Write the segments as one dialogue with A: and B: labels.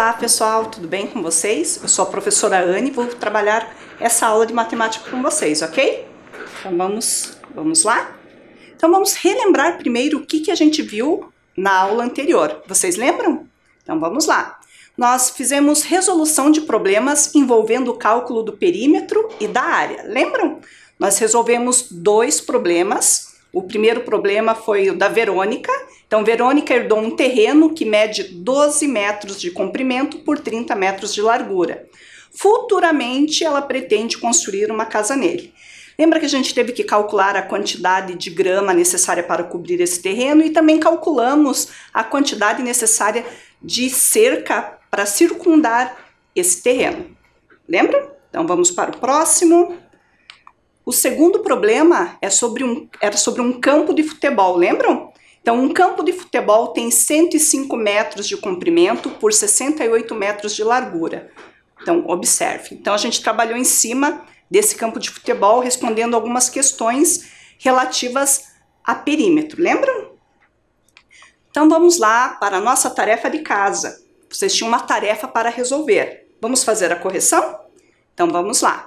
A: Olá pessoal, tudo bem com vocês? Eu sou a professora Anne e vou trabalhar essa aula de matemática com vocês, ok? Então vamos lá? Então vamos relembrar primeiro o que a gente viu na aula anterior. Vocês lembram? Então vamos lá. Nós fizemos resolução de problemas envolvendo o cálculo do perímetro e da área. Lembram? Nós resolvemos dois problemas. O primeiro problema foi o da Verônica. Então, Verônica herdou um terreno que mede 12 metros de comprimento por 30 metros de largura. Futuramente, ela pretende construir uma casa nele. Lembra que a gente teve que calcular a quantidade de grama necessária para cobrir esse terreno e também calculamos a quantidade necessária de cerca para circundar esse terreno. Lembra? Então, vamos para o próximo. O segundo problema era sobre um campo de futebol, lembram? Então, um campo de futebol tem 105 metros de comprimento por 68 metros de largura. Então, observe. Então, a gente trabalhou em cima desse campo de futebol, respondendo algumas questões relativas a perímetro, lembram? Então, vamos lá para a nossa tarefa de casa. Vocês tinham uma tarefa para resolver. Vamos fazer a correção? Então, vamos lá.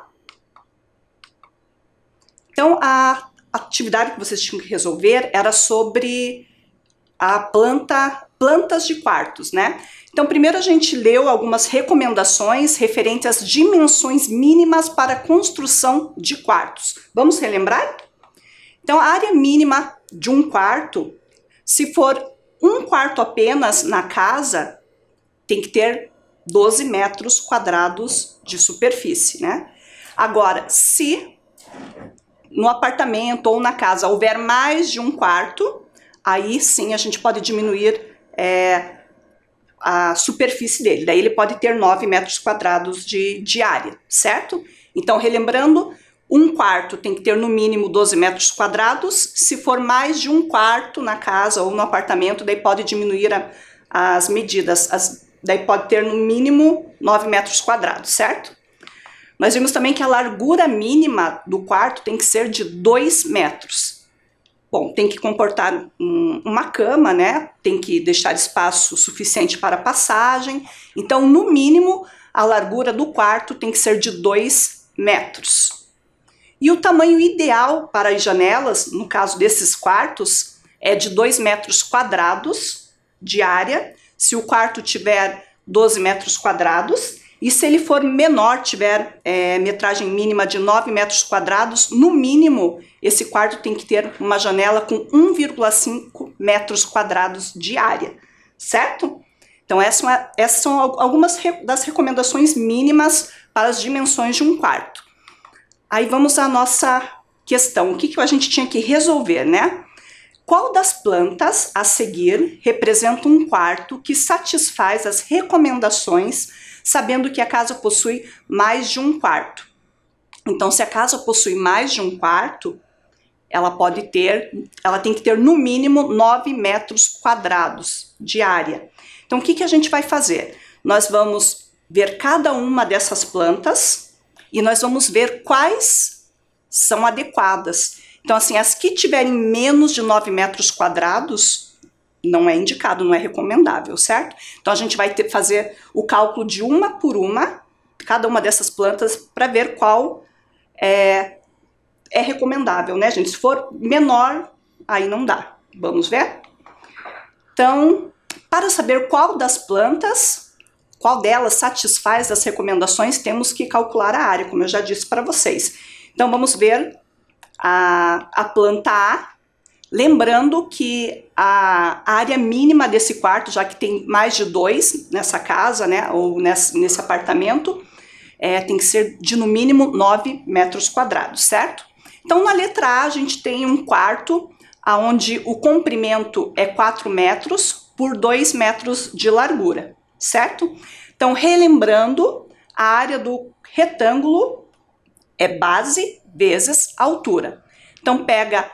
A: Então, a atividade que vocês tinham que resolver era sobre a plantas de quartos, né? Então, primeiro a gente leu algumas recomendações referentes às dimensões mínimas para a construção de quartos. Vamos relembrar? Então, a área mínima de um quarto, se for um quarto apenas na casa, tem que ter 12 metros quadrados de superfície, né? Agora, se no apartamento ou na casa houver mais de um quarto, aí sim a gente pode diminuir a superfície dele. Daí ele pode ter 9 metros quadrados de área, certo? Então, relembrando, um quarto tem que ter no mínimo 12 metros quadrados. Se for mais de um quarto na casa ou no apartamento, daí pode diminuir as medidas. Daí pode ter no mínimo 9 metros quadrados, certo? Nós vimos também que a largura mínima do quarto tem que ser de 2 metros. Bom, tem que comportar uma cama, né? Tem que deixar espaço suficiente para passagem. Então, no mínimo, a largura do quarto tem que ser de 2 metros. E o tamanho ideal para as janelas, no caso desses quartos, é de 2 metros quadrados de área, se o quarto tiver 12 metros quadrados. E se ele for menor, tiver metragem mínima de 9 metros quadrados, no mínimo, esse quarto tem que ter uma janela com 1,5 metros quadrados de área, certo? Então, essas são algumas das recomendações mínimas para as dimensões de um quarto. Aí vamos à nossa questão. O que a gente tinha que resolver, né? Qual das plantas a seguir representa um quarto que satisfaz as recomendações, sabendo que a casa possui mais de um quarto? Então, se a casa possui mais de um quarto, ela tem que ter no mínimo 9 metros quadrados de área. Então, o que a gente vai fazer? Nós vamos ver cada uma dessas plantas e nós vamos ver quais são adequadas. Então, assim, as que tiverem menos de 9 metros quadrados, não é indicado, não é recomendável, certo? Então, a gente vai fazer o cálculo de uma por uma, cada uma dessas plantas, para ver qual é recomendável, né, gente? Se for menor, aí não dá. Vamos ver? Então, para saber qual delas satisfaz as recomendações, temos que calcular a área, como eu já disse para vocês. Então, vamos ver a planta A, lembrando que a área mínima desse quarto, já que tem mais de 2 nessa casa, né, ou nesse apartamento, tem que ser de no mínimo 9 metros quadrados, certo? Então, na letra A, a gente tem um quarto onde o comprimento é 4 metros por 2 metros de largura, certo? Então, relembrando, a área do retângulo é base vezes altura. Então, pega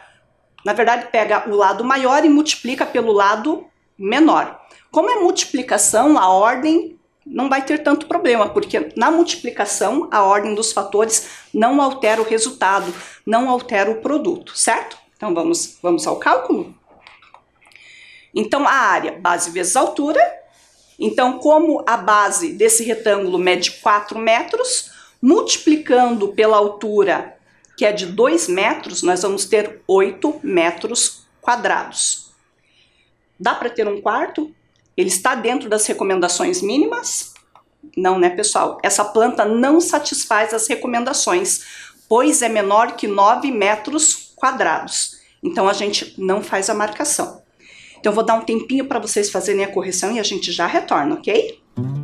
A: o lado maior e multiplica pelo lado menor. Como é multiplicação, a ordem não vai ter tanto problema, porque na multiplicação, a ordem dos fatores não altera o resultado, não altera o produto, certo? Então, vamos ao cálculo? Então, a área, base vezes altura, Então, como a base desse retângulo mede 4 metros, multiplicando pela altura, que é de 2 metros, nós vamos ter 8 metros quadrados. Dá para ter um quarto? Ele está dentro das recomendações mínimas? Não, né, pessoal? Essa planta não satisfaz as recomendações, pois é menor que 9 metros quadrados. Então, a gente não faz a marcação. Então, eu vou dar um tempinho para vocês fazerem a correção e a gente já retorna, ok?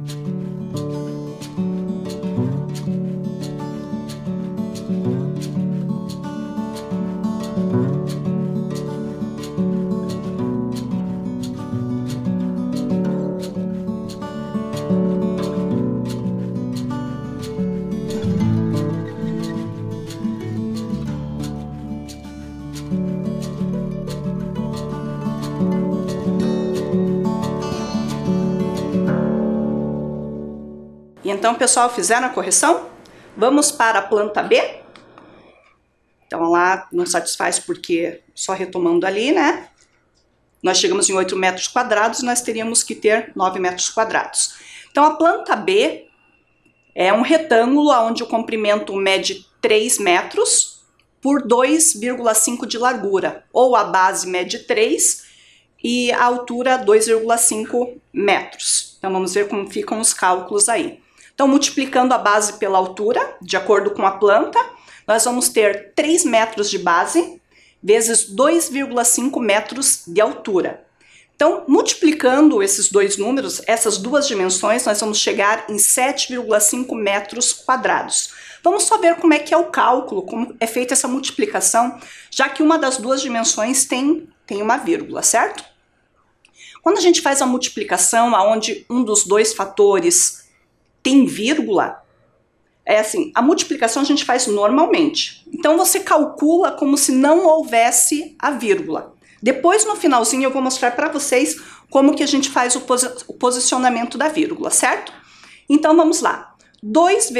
A: E então, pessoal, fizeram a correção? Vamos para a planta B? Então, lá não satisfaz porque, só retomando ali, né? Nós chegamos em 8 metros quadrados e nós teríamos que ter 9 metros quadrados. Então, a planta B é um retângulo onde o comprimento mede 3 metros por 2,5 de largura, ou a base mede 3 e a altura 2,5 metros. Então, vamos ver como ficam os cálculos aí. Então, multiplicando a base pela altura, de acordo com a planta, nós vamos ter 3 metros de base vezes 2,5 metros de altura. Então, multiplicando esses dois números, essas duas dimensões, nós vamos chegar em 7,5 metros quadrados. Vamos só ver como é que é o cálculo, como é feita essa multiplicação, já que uma das duas dimensões tem uma vírgula, certo? Quando a gente faz a multiplicação, onde um dos dois fatores tem vírgula, é assim, a multiplicação a gente faz normalmente. Então, você calcula como se não houvesse a vírgula. Depois, no finalzinho, eu vou mostrar para vocês como que a gente faz o posicionamento da vírgula, certo? Então, vamos lá. 3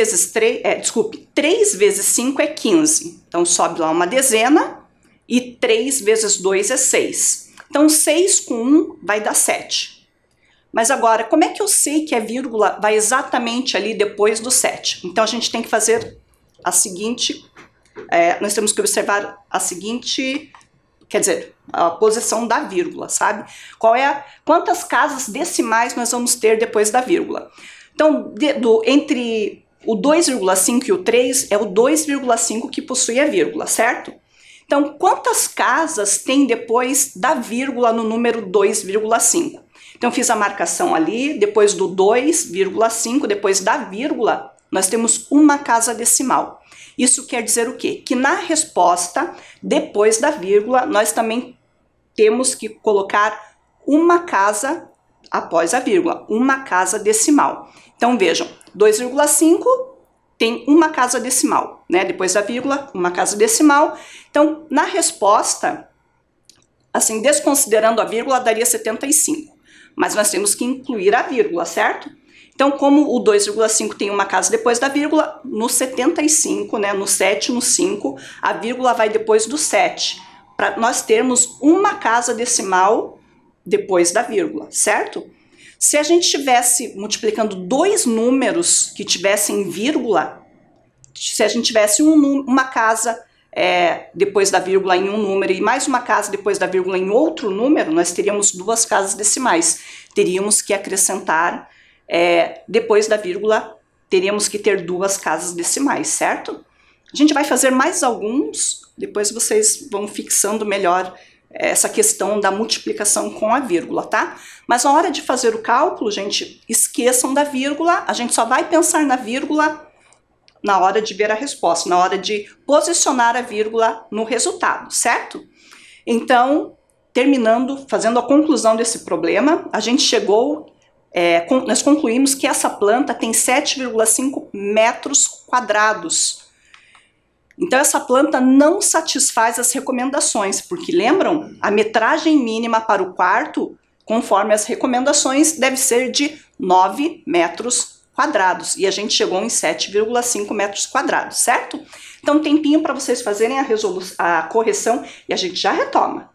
A: vezes 5 é 15. Então, sobe lá uma dezena e 3 vezes 2 é 6. Então, 6 com 1 vai dar 7. Mas agora, como é que eu sei que a vírgula vai exatamente ali depois do 7? Então, a gente tem que fazer a seguinte... nós temos que observar a seguinte... Quer dizer, a posição da vírgula, sabe? Quantas casas decimais nós vamos ter depois da vírgula? Então, entre o 2,5 e o 3, é o 2,5 que possui a vírgula, certo? Então, quantas casas tem depois da vírgula no número 2,5? Então, fiz a marcação ali, depois do 2,5, depois da vírgula, nós temos uma casa decimal. Isso quer dizer o quê? Que na resposta, depois da vírgula, nós também temos que colocar uma casa após a vírgula, uma casa decimal. Então, vejam, 2,5 tem uma casa decimal, né? Depois da vírgula, uma casa decimal. Então, na resposta, assim, desconsiderando a vírgula, daria 75. Mas nós temos que incluir a vírgula, certo? Então, como o 2,5 tem uma casa depois da vírgula, no 75, né, no 7, no 5, a vírgula vai depois do 7, para nós termos uma casa decimal depois da vírgula, certo? Se a gente estivesse multiplicando dois números que tivessem vírgula, se a gente tivesse uma casa depois da vírgula em um número e mais uma casa depois da vírgula em outro número, nós teríamos duas casas decimais. Teríamos que acrescentar, depois da vírgula, teríamos que ter duas casas decimais, certo? A gente vai fazer mais alguns, depois vocês vão fixando melhor essa questão da multiplicação com a vírgula, tá? Mas na hora de fazer o cálculo, gente, esqueçam da vírgula, a gente só vai pensar na vírgula na hora de ver a resposta, na hora de posicionar a vírgula no resultado, certo? Então, terminando, fazendo a conclusão desse problema, a gente chegou, nós concluímos que essa planta tem 7,5 metros quadrados. Então, essa planta não satisfaz as recomendações, porque lembram? A metragem mínima para o quarto, conforme as recomendações, deve ser de 9 metros quadrados, e a gente chegou em 7,5 metros quadrados, certo? Então, um tempinho para vocês fazerem a correção e a gente já retoma.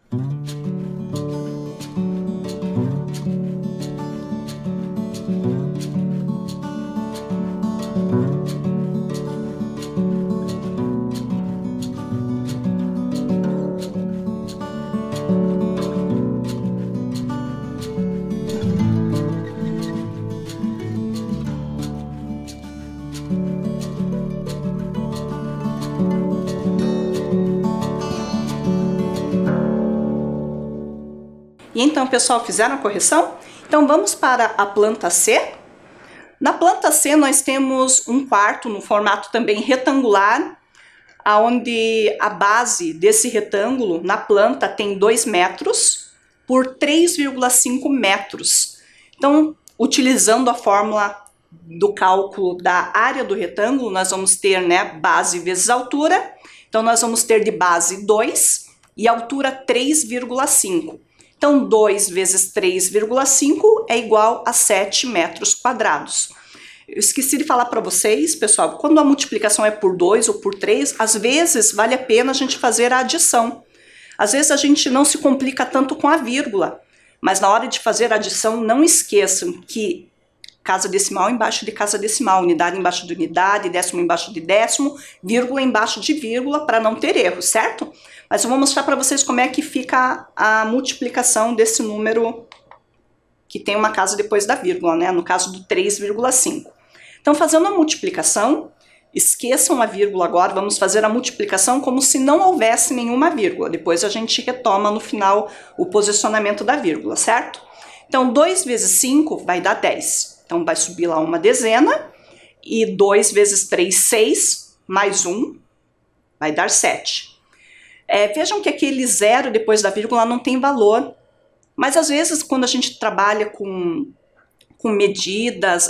A: E então, pessoal, fizeram a correção? Então, vamos para a planta C. Na planta C, nós temos um quarto no formato também retangular, onde a base desse retângulo na planta tem 2 metros por 3,5 metros. Então, utilizando a fórmula do cálculo da área do retângulo, nós vamos ter, né, base vezes altura. Então, nós vamos ter de base 2 e altura 3,5. Então, 2 vezes 3,5 é igual a 7 metros quadrados. Eu esqueci de falar para vocês, pessoal, quando a multiplicação é por 2 ou por 3, às vezes vale a pena a gente fazer a adição. Às vezes a gente não se complica tanto com a vírgula, mas na hora de fazer a adição, não esqueçam que casa decimal embaixo de casa decimal, unidade embaixo de unidade, décimo embaixo de décimo, vírgula embaixo de vírgula, para não ter erro, certo? Mas eu vou mostrar para vocês como é que fica a multiplicação desse número que tem uma casa depois da vírgula, né? No caso do 3,5. Então, fazendo a multiplicação, esqueçam a vírgula agora, vamos fazer a multiplicação como se não houvesse nenhuma vírgula. Depois a gente retoma no final o posicionamento da vírgula, certo? Então, 2 vezes 5 vai dar 10. Então, vai subir lá uma dezena. E 2 vezes 3, 6, mais 1, vai dar 7. Vejam que aquele zero depois da vírgula não tem valor. Mas, às vezes, quando a gente trabalha com medidas,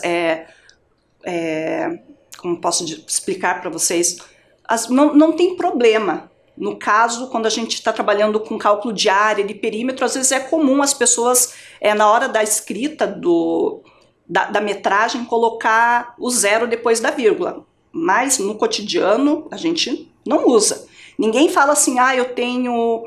A: como posso explicar para vocês, não tem problema. No caso, quando a gente está trabalhando com cálculo de área, de perímetro, às vezes é comum as pessoas, na hora da escrita da metragem, colocar o zero depois da vírgula. Mas no cotidiano a gente não usa. Ninguém fala assim, eu tenho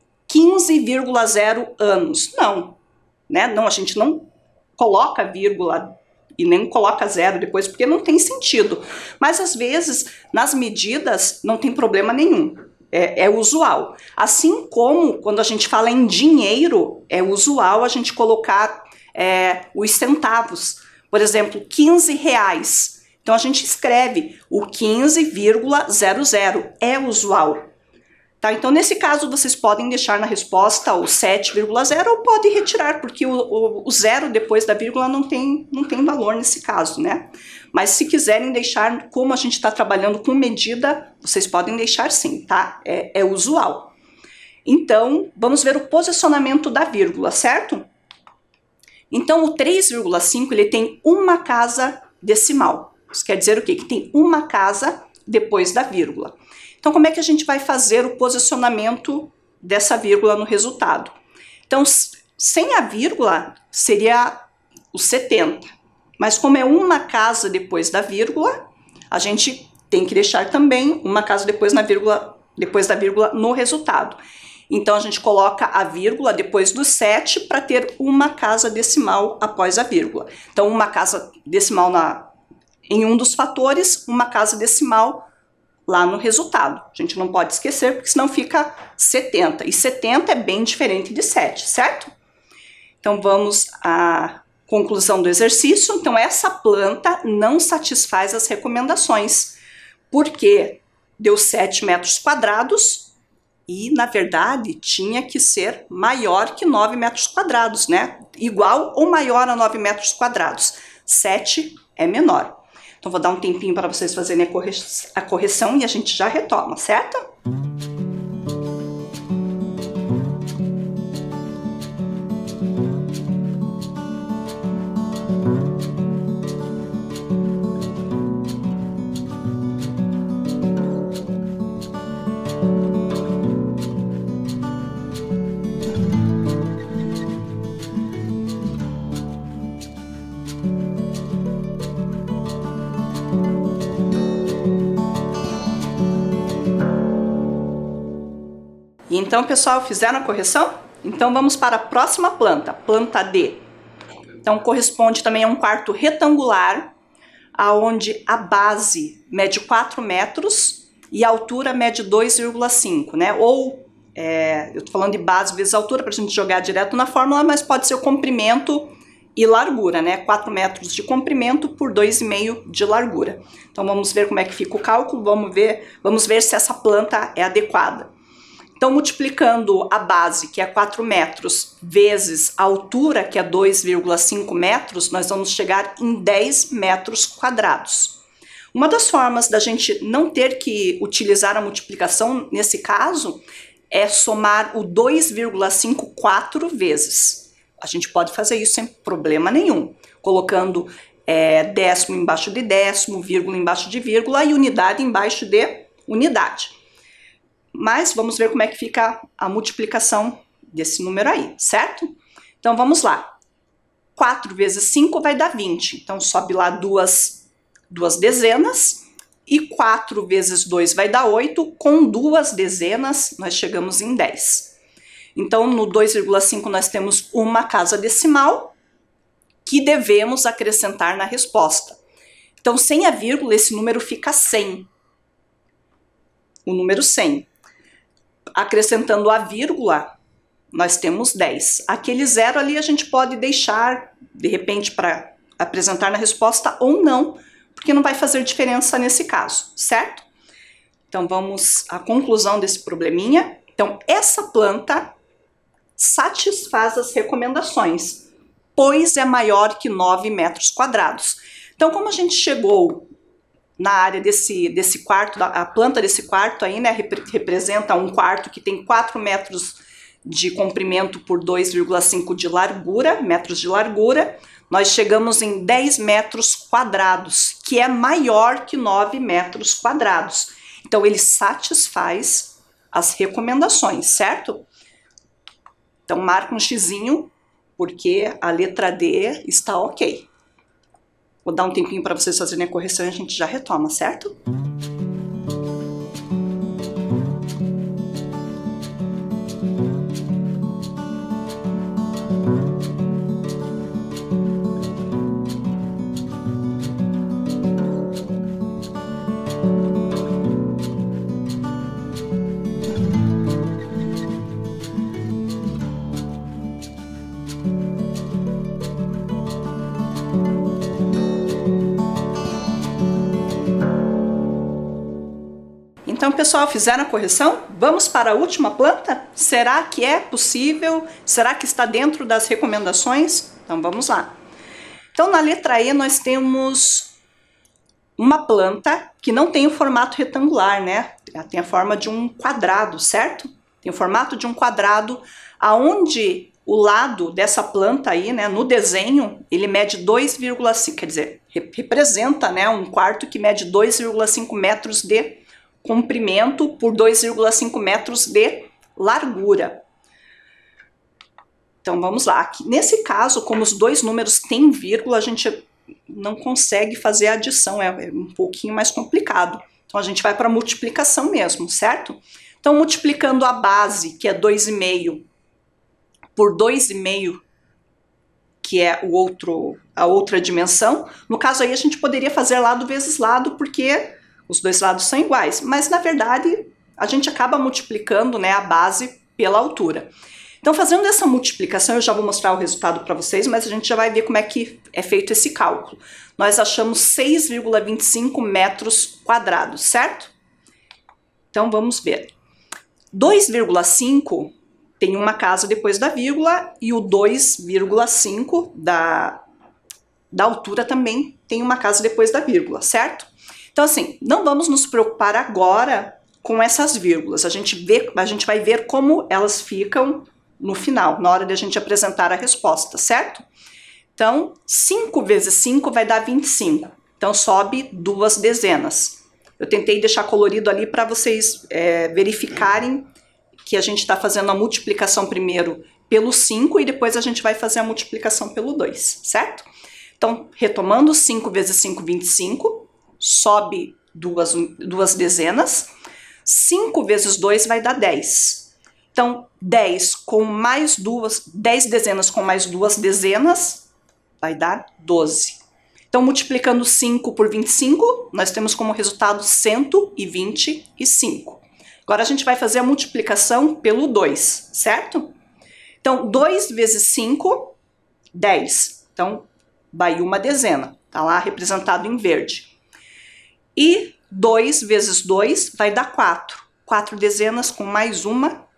A: 15,0 anos. Não, né? Não, a gente não coloca vírgula e nem coloca zero depois, porque não tem sentido. Mas, às vezes, nas medidas, não tem problema nenhum. É usual. Assim como, quando a gente fala em dinheiro, é usual a gente colocar os centavos. Por exemplo, 15 reais. Então, a gente escreve o 15,00. É usual. Tá? Então, nesse caso, vocês podem deixar na resposta o 7,0 ou pode retirar, porque o zero depois da vírgula não tem valor nesse caso, né? Mas se quiserem deixar, como a gente está trabalhando com medida, vocês podem deixar sim, tá? É usual. Então, vamos ver o posicionamento da vírgula, certo? Então, o 3,5 ele tem uma casa decimal. Isso quer dizer o quê? Que tem uma casa depois da vírgula. Então, como é que a gente vai fazer o posicionamento dessa vírgula no resultado? Então, sem a vírgula, seria o 70. Mas como é uma casa depois da vírgula, a gente tem que deixar também uma casa depois da vírgula no resultado. Então, a gente coloca a vírgula depois do 7 para ter uma casa decimal após a vírgula. Então, uma casa decimal em um dos fatores, uma casa decimal lá no resultado. A gente não pode esquecer, porque senão fica 70. E 70 é bem diferente de 7, certo? Então, vamos à conclusão do exercício. Então, essa planta não satisfaz as recomendações, porque deu 7 metros quadrados e, na verdade, tinha que ser maior que 9 metros quadrados, né? Igual ou maior a 9 metros quadrados. 7 é menor. Então, vou dar um tempinho para vocês fazerem a correção e a gente já retoma, certo? Então, pessoal, fizeram a correção? Então, vamos para a próxima planta, planta D. Então, corresponde também a um quarto retangular, onde a base mede 4 metros e a altura mede 2,5, né? Ou, eu tô falando de base vezes altura, para a gente jogar direto na fórmula, mas pode ser o comprimento e largura, né? 4 metros de comprimento por 2,5 de largura. Então, vamos ver como é que fica o cálculo, vamos ver se essa planta é adequada. Então, multiplicando a base, que é 4 metros, vezes a altura, que é 2,5 metros, nós vamos chegar em 10 metros quadrados. Uma das formas da gente não ter que utilizar a multiplicação, nesse caso, é somar o 2,5 4 vezes. A gente pode fazer isso sem problema nenhum, colocando décimo embaixo de décimo, vírgula embaixo de vírgula e unidade embaixo de unidade. Mas vamos ver como é que fica a multiplicação desse número aí, certo? Então vamos lá. 4 vezes 5 vai dar 20. Então sobe lá duas dezenas. E 4 vezes 2 vai dar 8. Com 2 dezenas nós chegamos em 10. Então no 2,5 nós temos uma casa decimal que devemos acrescentar na resposta. Então sem a vírgula esse número fica 100. O número 100. Acrescentando a vírgula, nós temos 10. Aquele zero ali a gente pode deixar, de repente, para apresentar na resposta ou não, porque não vai fazer diferença nesse caso, certo? Então, vamos à conclusão desse probleminha. Então, essa planta satisfaz as recomendações, pois é maior que 9 metros quadrados. Então, como a gente chegou na área desse quarto, a planta desse quarto aí, né, representa um quarto que tem 4 metros de comprimento por 2,5 de largura, metros de largura, nós chegamos em 10 metros quadrados, que é maior que 9 metros quadrados. Então, ele satisfaz as recomendações, certo? Então, marca um xizinho, porque a letra D está ok. Vou dar um tempinho para vocês fazerem a correção e a gente já retoma, certo? Então, pessoal, fizeram a correção? Vamos para a última planta? Será que é possível? Será que está dentro das recomendações? Então, vamos lá. Então, na letra E, nós temos uma planta que não tem o formato retangular, né? Ela tem a forma de um quadrado, certo? Tem o formato de um quadrado, aonde o lado dessa planta aí, né, no desenho, ele mede 2,5, quer dizer, representa, né, um quarto que mede 2,5 metros de comprimento por 2,5 metros de largura. Então vamos lá. Aqui, nesse caso, como os dois números têm vírgula, a gente não consegue fazer a adição, é um pouquinho mais complicado. Então a gente vai para a multiplicação mesmo, certo? Então multiplicando a base, que é 2,5, por 2,5, que é a outra dimensão, no caso aí a gente poderia fazer lado vezes lado, porque os dois lados são iguais, mas na verdade a gente acaba multiplicando, né, a base pela altura. Então, fazendo essa multiplicação, eu já vou mostrar o resultado para vocês, mas a gente já vai ver como é que é feito esse cálculo. Nós achamos 6,25 metros quadrados, certo? Então, vamos ver. 2,5 tem uma casa depois da vírgula e o 2,5 da altura também tem uma casa depois da vírgula, certo? Então, assim, não vamos nos preocupar agora com essas vírgulas. A gente vai ver como elas ficam no final, na hora de a gente apresentar a resposta, certo? Então, 5 vezes 5 vai dar 25. Então, sobe 2 dezenas. Eu tentei deixar colorido ali para vocês verificarem que a gente está fazendo a multiplicação primeiro pelo 5 e depois a gente vai fazer a multiplicação pelo 2, certo? Então, retomando, 5 vezes 5, 25. Sobe 2 dezenas, 5 vezes 2 vai dar 10. Então, 10 dezenas com mais 2 dezenas vai dar 12. Então, multiplicando 5 por 25, nós temos como resultado 125. Agora, a gente vai fazer a multiplicação pelo 2, certo? Então, 2 vezes 5, 10. Então, vai uma dezena, tá lá representado em verde. E 2 vezes 2 vai dar 4. 4 dezenas com mais uma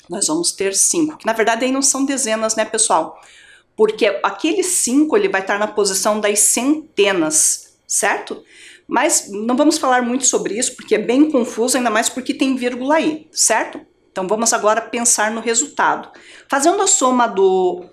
A: nós vamos ter 5, que na verdade aí não são dezenas, né, pessoal? Porque aquele 5 ele vai estar na posição das centenas, certo? Mas não vamos falar muito sobre isso, porque é bem confuso, ainda mais porque tem vírgula aí, certo? Então vamos agora pensar no resultado. Fazendo a soma do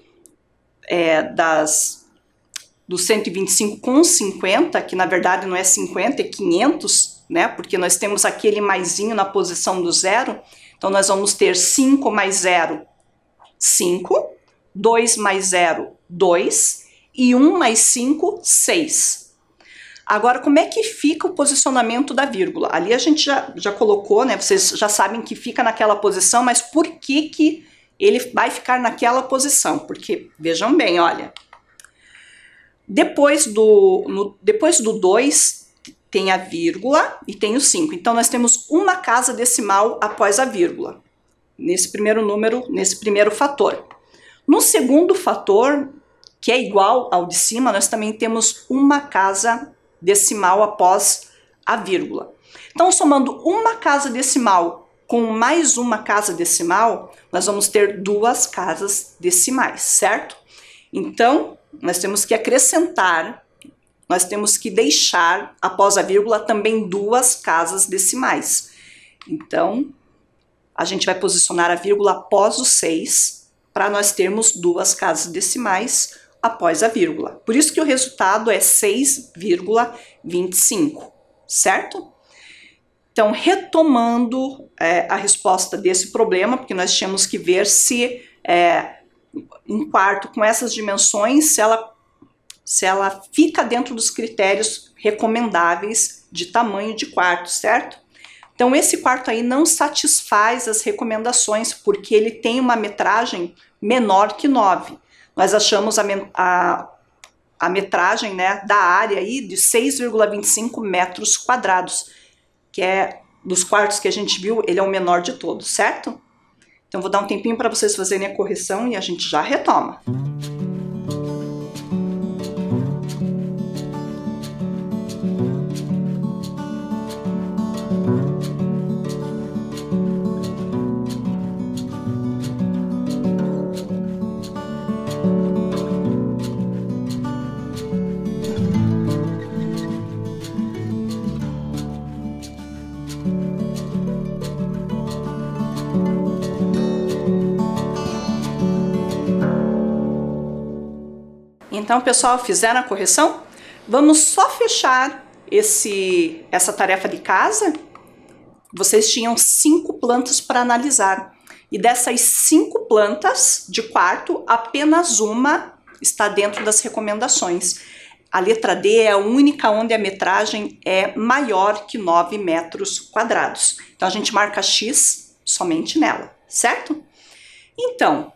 A: 125 com 50, que na verdade não é 50, é 500, né? Porque nós temos aquele maisinho na posição do zero. Então nós vamos ter 5 mais 0, 5, 2 mais 0, 2, e 1 mais 5, 6. Agora, como é que fica o posicionamento da vírgula? Ali a gente já colocou, né? Vocês já sabem que fica naquela posição, mas por que ele vai ficar naquela posição? Porque, vejam bem, olha, depois do 2 tem a vírgula e tem o 5. Então, nós temos uma casa decimal após a vírgula, nesse primeiro número, nesse primeiro fator. No segundo fator, que é igual ao de cima, nós também temos uma casa decimal após a vírgula. Então, somando uma casa decimal com mais uma casa decimal, nós vamos ter 2 casas decimais, certo? Então, nós temos que acrescentar, nós temos que deixar após a vírgula também 2 casas decimais. Então, a gente vai posicionar a vírgula após o 6 para nós termos 2 casas decimais após a vírgula. Por isso que o resultado é 6,25, certo? Então, retomando a resposta desse problema, porque nós tínhamos que ver se um quarto com essas dimensões, se ela fica dentro dos critérios recomendáveis de tamanho de quarto, certo? Então, esse quarto aí não satisfaz as recomendações, porque ele tem uma metragem menor que 9. Nós achamos a metragem, né, da área aí de 6,25 metros quadrados, que é dos quartos que a gente viu, ele é o menor de todos, certo? Então, vou dar um tempinho para vocês fazerem a correção e a gente já retoma. Então, pessoal, fizeram a correção? Vamos só fechar essa tarefa de casa. Vocês tinham 5 plantas para analisar. E dessas 5 plantas de quarto, apenas uma está dentro das recomendações. A letra D é a única onde a metragem é maior que 9 metros quadrados. Então, a gente marca X somente nela, certo? Então,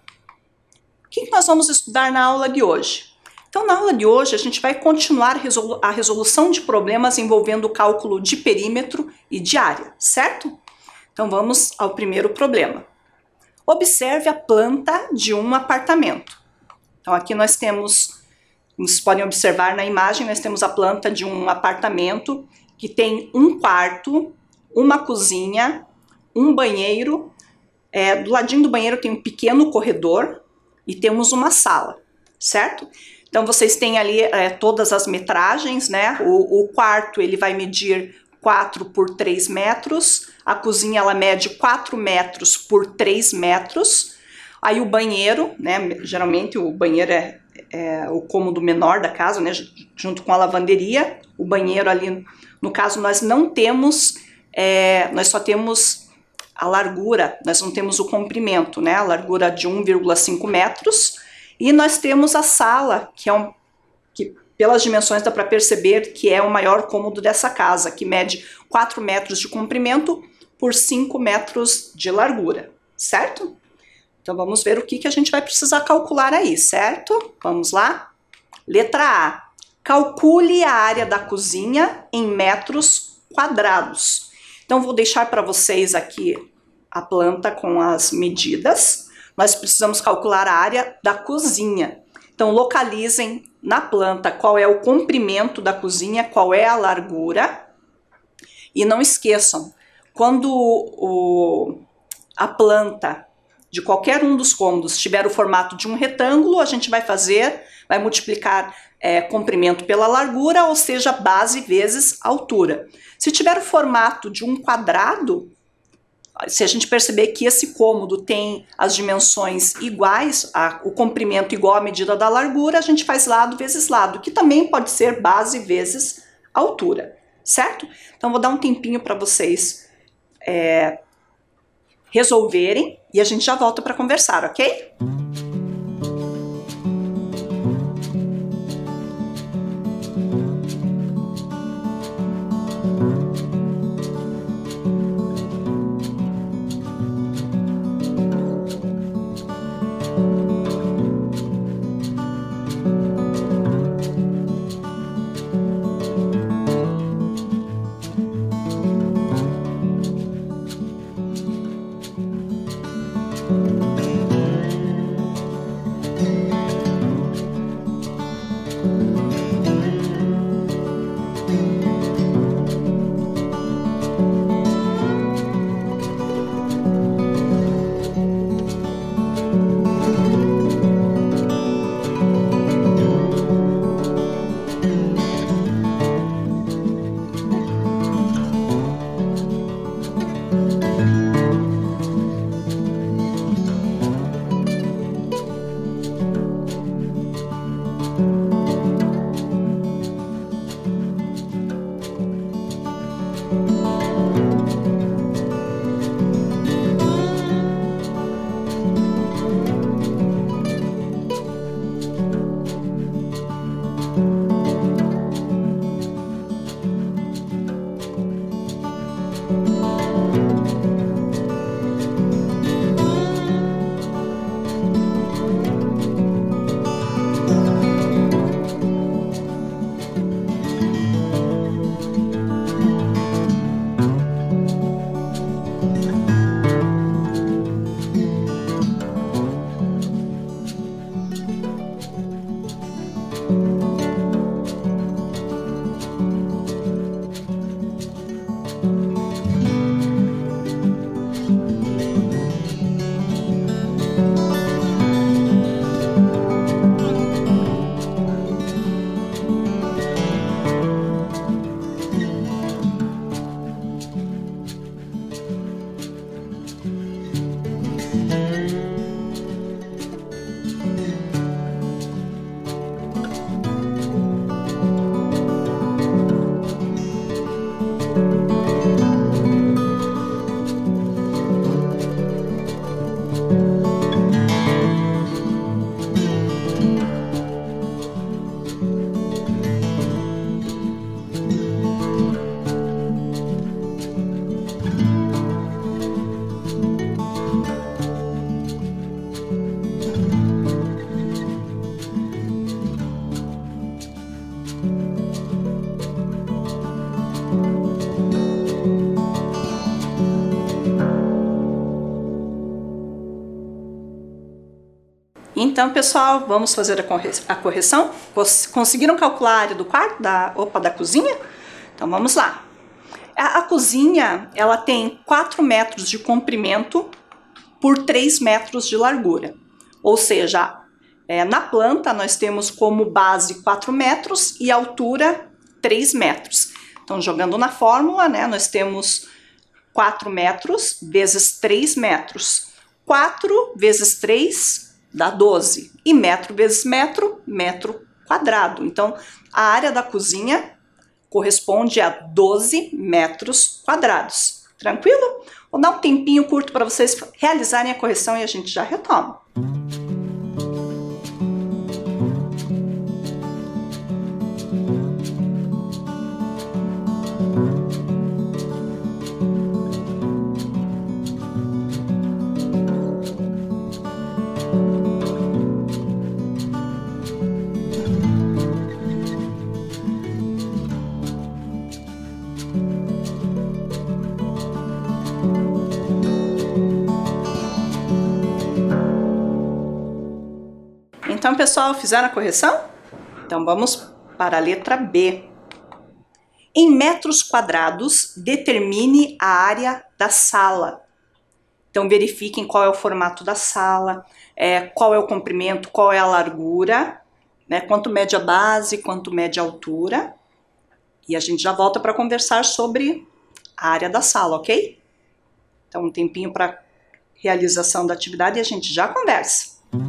A: o que nós vamos estudar na aula de hoje? Então, na aula de hoje, a gente vai continuar a resolução de problemas envolvendo o cálculo de perímetro e de área, certo? Então, vamos ao primeiro problema. Observe a planta de um apartamento. Então, aqui nós temos, como vocês podem observar na imagem, nós temos a planta de um apartamento que tem um quarto, uma cozinha, um banheiro. Do ladinho do banheiro tem um pequeno corredor e temos uma sala, certo? Então, vocês têm ali todas as metragens, né? O quarto, ele vai medir 4 por 3 metros. A cozinha, ela mede 4 metros por 3 metros. Aí o banheiro, né? Geralmente o banheiro é o cômodo menor da casa, né? Junto com a lavanderia. O banheiro ali, no caso, nós não temos, nós só temos a largura, nós não temos o comprimento, né? A largura de 1,5 metros. E nós temos a sala, que pelas dimensões dá para perceber que é o maior cômodo dessa casa, que mede 4 metros de comprimento por 5 metros de largura, certo? Então, vamos ver o que a gente vai precisar calcular aí, certo? Vamos lá? Letra A. Calcule a área da cozinha em metros quadrados. Então, vou deixar para vocês aqui a planta com as medidas. Nós precisamos calcular a área da cozinha. Então, localizem na planta qual é o comprimento da cozinha, qual é a largura. E não esqueçam, quando a planta de qualquer um dos cômodos tiver o formato de um retângulo, a gente vai multiplicar comprimento pela largura, ou seja, base vezes altura. Se tiver o formato de um quadrado, se a gente perceber que esse cômodo tem as dimensões iguais, o comprimento igual à medida da largura, a gente faz lado vezes lado, que também pode ser base vezes altura, certo? Então vou dar um tempinho para vocês resolverem e a gente já volta para conversar, ok? Então, pessoal, vamos fazer a correção? Conseguiram calcular a área do quarto, da cozinha? Então, vamos lá. A cozinha, ela tem 4 metros de comprimento por 3 metros de largura. Ou seja, na planta nós temos como base 4 metros e altura 3 metros. Então, jogando na fórmula, né, nós temos 4 metros vezes 3 metros. 4 vezes 3 dá 12. E metro vezes metro, metro quadrado. Então, a área da cozinha corresponde a 12 metros quadrados. Tranquilo? Vou dar um tempinho curto para vocês realizarem a correção e a gente já retoma. Então, pessoal, fizeram a correção? Então, vamos para a letra B. Em metros quadrados, determine a área da sala. Então verifiquem qual é o formato da sala, qual é o comprimento, qual é a largura, né? Quanto mede a base, quanto mede a altura. E a gente já volta para conversar sobre a área da sala, ok? Então um tempinho para realização da atividade e a gente já conversa.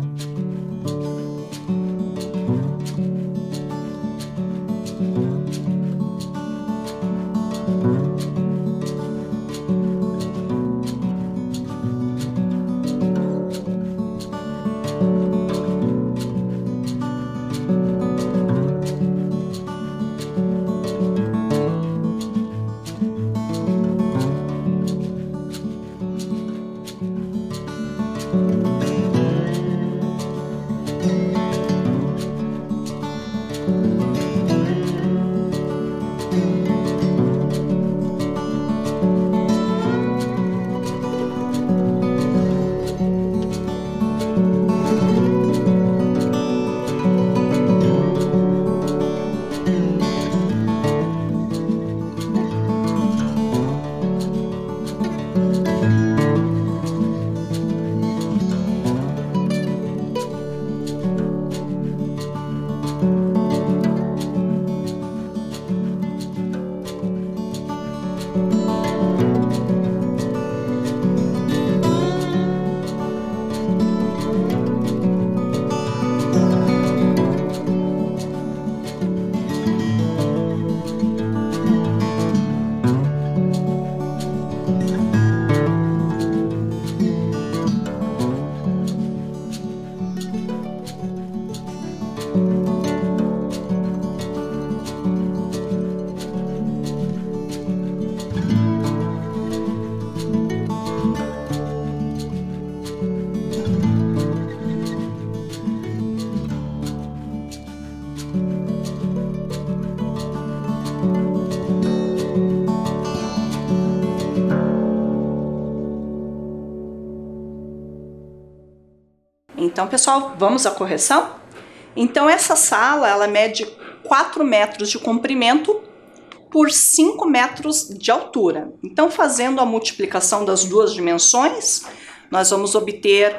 A: Então, pessoal, vamos à correção? Então, essa sala, ela mede 4 metros de comprimento por 5 metros de altura. Então, fazendo a multiplicação das duas dimensões, nós vamos obter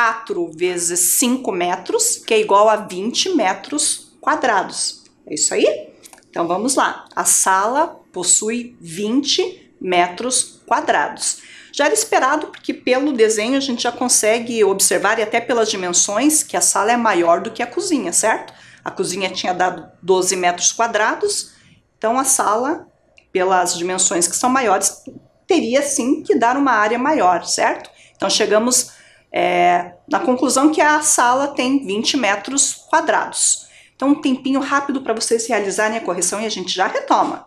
A: 4 vezes 5 metros, que é igual a 20 metros quadrados. É isso aí? Então, vamos lá. A sala possui 20 metros quadrados. Já era esperado, porque pelo desenho a gente já consegue observar, e até pelas dimensões, que a sala é maior do que a cozinha, certo? A cozinha tinha dado 12 metros quadrados, então a sala, pelas dimensões que são maiores, teria sim que dar uma área maior, certo? Então chegamos na conclusão que a sala tem 20 metros quadrados. Então um tempinho rápido para vocês realizarem a correção e a gente já retoma.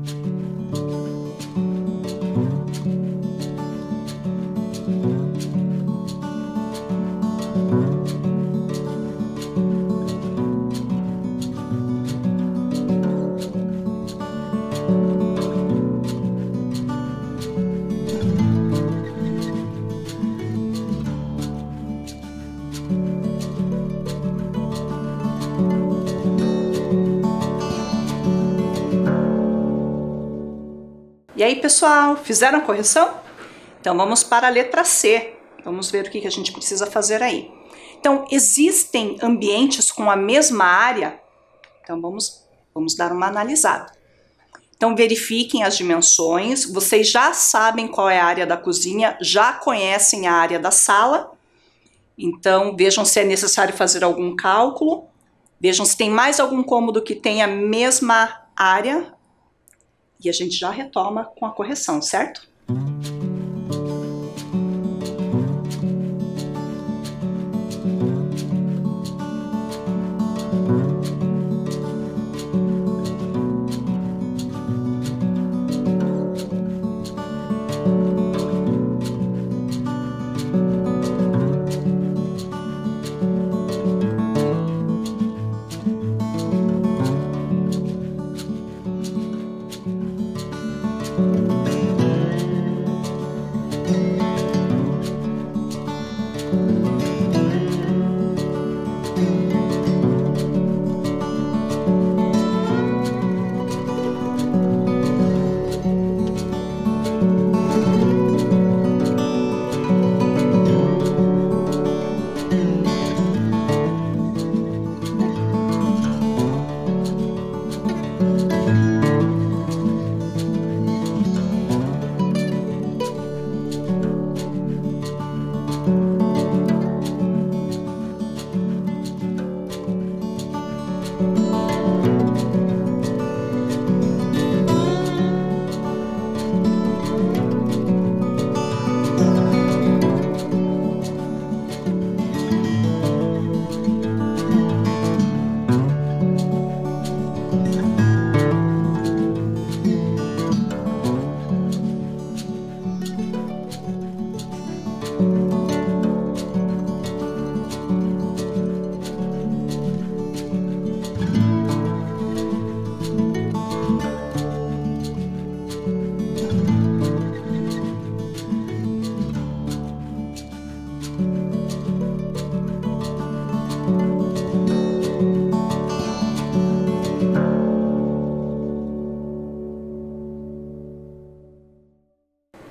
A: E aí, pessoal, fizeram a correção? Então, vamos para a letra C. Vamos ver o que a gente precisa fazer aí. Então, existem ambientes com a mesma área? Então, vamos dar uma analisada. Então, verifiquem as dimensões. Vocês já sabem qual é a área da cozinha, já conhecem a área da sala. Então, vejam se é necessário fazer algum cálculo. Vejam se tem mais algum cômodo que tenha a mesma área. E a gente já retoma com a correção, certo?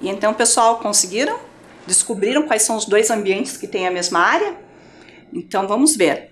A: E então, pessoal, conseguiram? Descobriram quais são os dois ambientes que têm a mesma área? Então, vamos ver.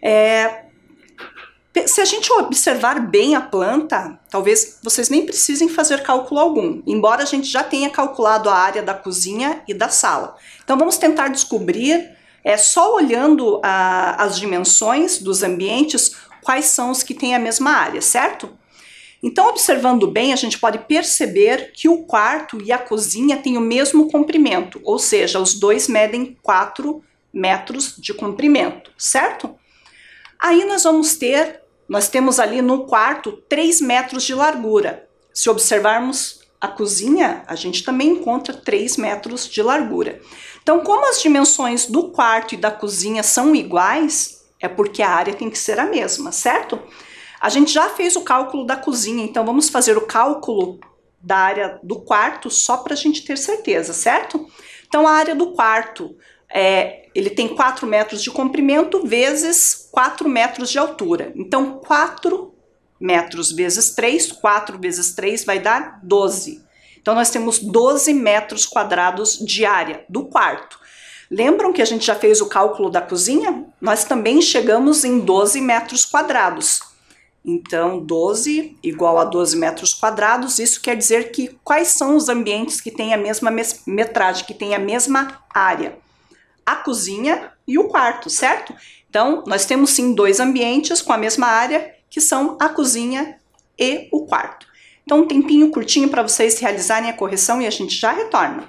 A: Se a gente observar bem a planta, talvez vocês nem precisem fazer cálculo algum, embora a gente já tenha calculado a área da cozinha e da sala. Então, vamos tentar descobrir, só olhando as dimensões dos ambientes, quais são os que têm a mesma área, certo? Então, observando bem, a gente pode perceber que o quarto e a cozinha têm o mesmo comprimento, ou seja, os dois medem 4 metros de comprimento, certo? Aí nós temos ali no quarto 3 metros de largura. Se observarmos a cozinha, a gente também encontra 3 metros de largura. Então, como as dimensões do quarto e da cozinha são iguais, é porque a área tem que ser a mesma, certo? A gente já fez o cálculo da cozinha, então vamos fazer o cálculo da área do quarto só para a gente ter certeza, certo? Então, a área do quarto, ele tem 4 metros de comprimento vezes 4 metros de altura. Então, 4 metros vezes 3, 4 vezes 3 vai dar 12. Então, nós temos 12 metros quadrados de área do quarto. Lembram que a gente já fez o cálculo da cozinha? Nós também chegamos em 12 metros quadrados. Então, 12 igual a 12 metros quadrados, isso quer dizer que quais são os ambientes que têm a mesma metragem, que têm a mesma área? A cozinha e o quarto, certo? Então, nós temos sim 2 ambientes com a mesma área, que são a cozinha e o quarto. Então, um tempinho curtinho para vocês realizarem a correção e a gente já retorna.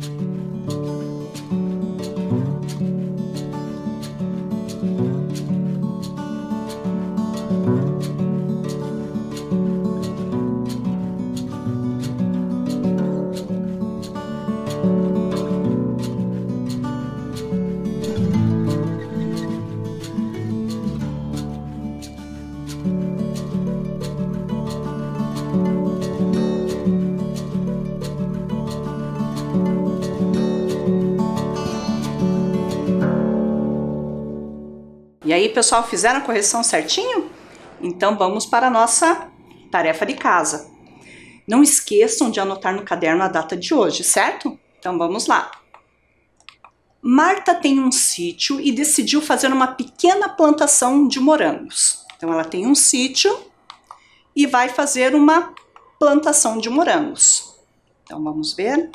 A: E aí, pessoal, fizeram a correção certinho? Então, vamos para a nossa tarefa de casa. Não esqueçam de anotar no caderno a data de hoje, certo? Então, vamos lá. Marta tem um sítio e decidiu fazer uma pequena plantação de morangos. Então, ela tem um sítio e vai fazer uma plantação de morangos. Então, vamos ver.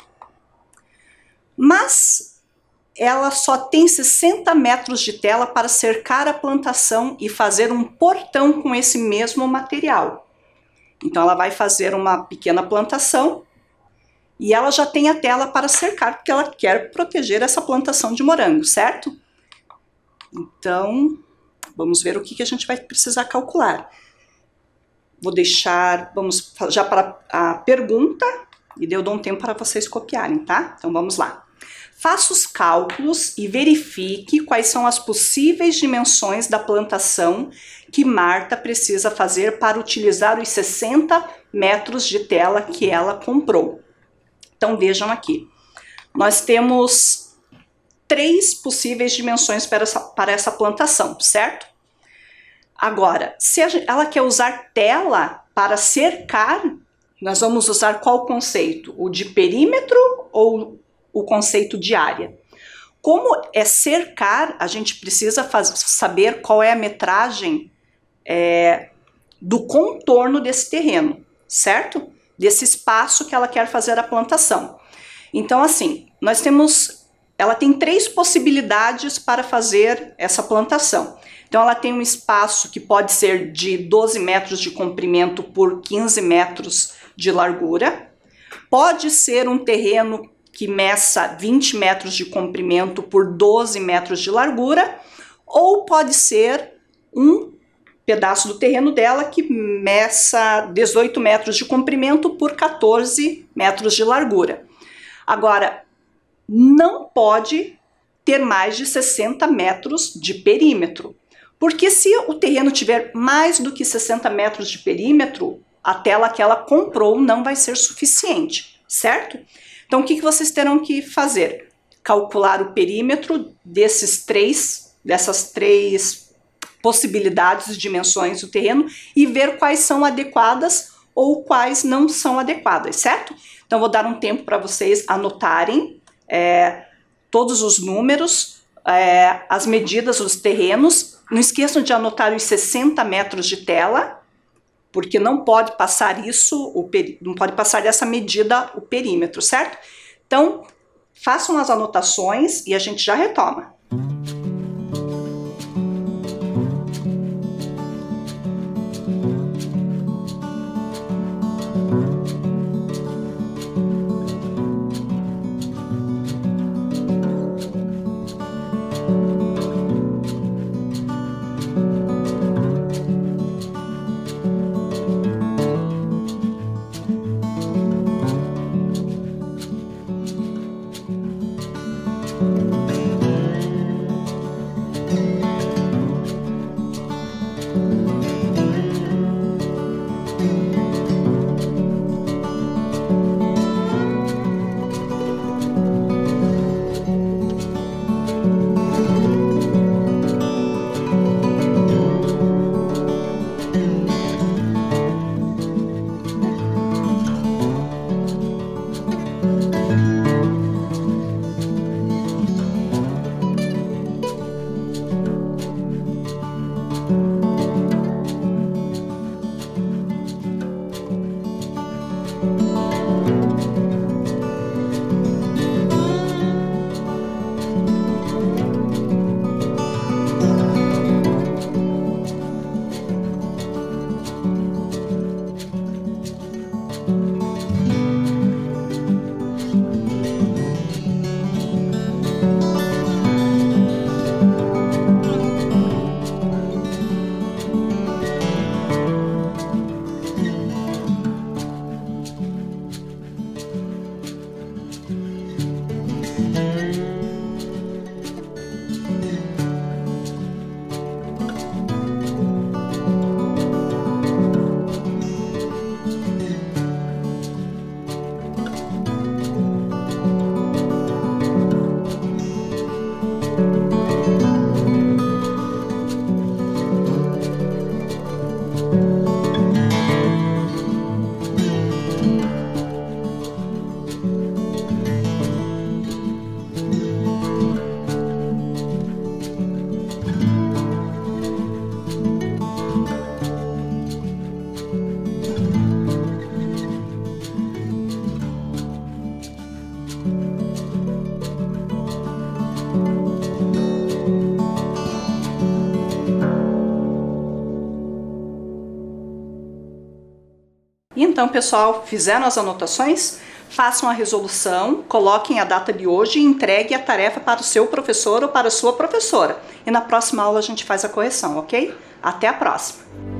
A: Mas ela só tem 60 metros de tela para cercar a plantação e fazer um portão com esse mesmo material. Então, ela vai fazer uma pequena plantação e ela já tem a tela para cercar, porque ela quer proteger essa plantação de morango, certo? Então, vamos ver o que a gente vai precisar calcular. Vamos já para a pergunta e eu dou um tempo para vocês copiarem, tá? Então, vamos lá. Faça os cálculos e verifique quais são as possíveis dimensões da plantação que Marta precisa fazer para utilizar os 60 metros de tela que ela comprou. Então, vejam aqui. Nós temos 3 possíveis dimensões para essa plantação, certo? Agora, se ela quer usar tela para cercar, nós vamos usar qual conceito? O de perímetro ou o conceito de área? Como é cercar, a gente precisa saber qual é a metragem do contorno desse terreno, certo? Desse espaço que ela quer fazer a plantação. Então, assim, ela tem 3 possibilidades para fazer essa plantação. Então, ela tem um espaço que pode ser de 12 metros de comprimento por 15 metros de largura. Pode ser um terreno que meça 20 metros de comprimento por 12 metros de largura, ou pode ser um pedaço do terreno dela que meça 18 metros de comprimento por 14 metros de largura. Agora, não pode ter mais de 60 metros de perímetro, porque se o terreno tiver mais do que 60 metros de perímetro, a tela que ela comprou não vai ser suficiente, certo? Então, o que vocês terão que fazer? Calcular o perímetro dessas três possibilidades de dimensões do terreno e ver quais são adequadas ou quais não são adequadas, certo? Então, vou dar um tempo para vocês anotarem todos os números, as medidas dos terrenos. Não esqueçam de anotar os 60 metros de tela, porque não pode passar não pode passar dessa medida o perímetro, certo? Então, façam as anotações e a gente já retoma. Então, pessoal, fizeram as anotações? Façam a resolução, coloquem a data de hoje e entregue a tarefa para o seu professor ou para a sua professora. E na próxima aula a gente faz a correção, ok? Até a próxima!